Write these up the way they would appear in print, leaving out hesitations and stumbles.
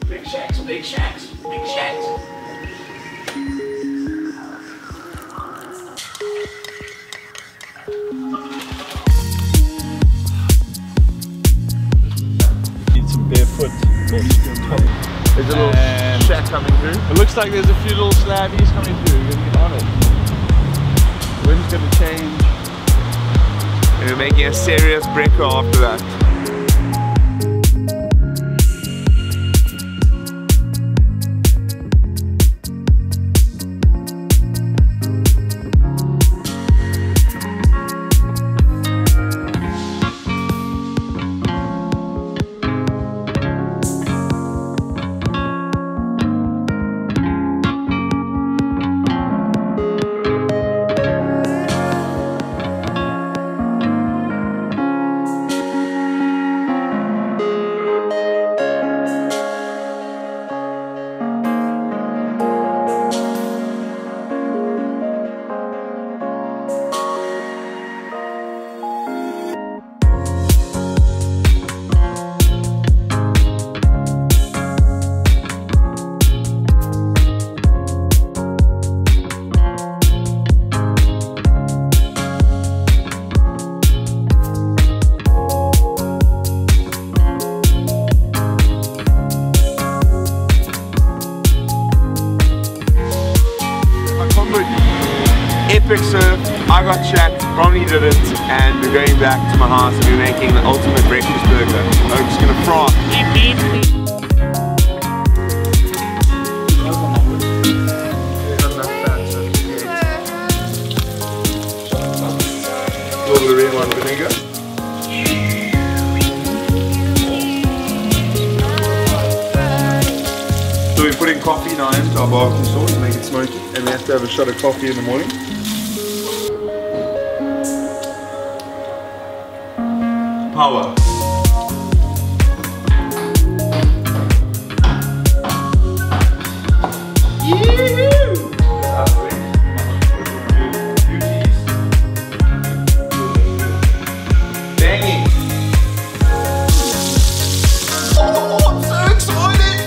Big shacks, big shacks, big shacks. Need some barefoot. There's a little shack coming through. It looks like there's a few little slabbies coming through. We're gonna get on it. Wind's gonna change. And we're making a serious breaker after that. Epic surf, I got chat, probably didn't, and we're going back to my house and we're making the ultimate breakfast burger. I'm just gonna fry. A little of the red wine vinegar. So we're putting coffee now into our barbecue sauce to make it smoky, and we have to have a shot of coffee in the morning. Power. Banging. Oh, I'm so excited!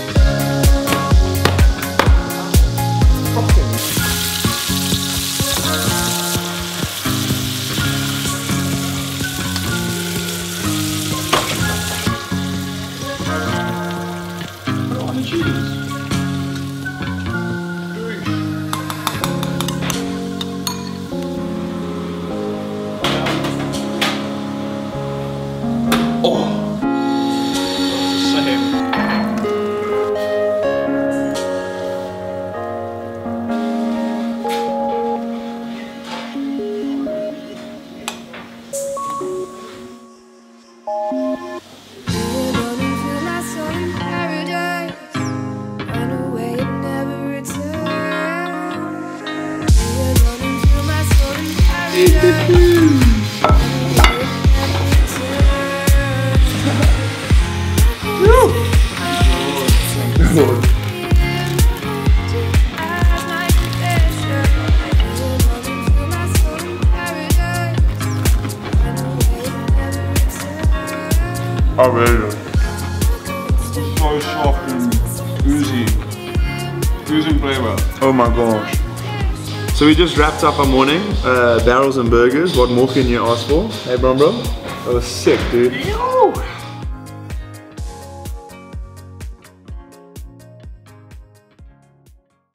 Oh, really? So soft and oozy. Oozing flavor. Oh my gosh. So we just wrapped up our morning, barrels and burgers. What more can you ask for? Hey, bro? That was sick, dude. Ew.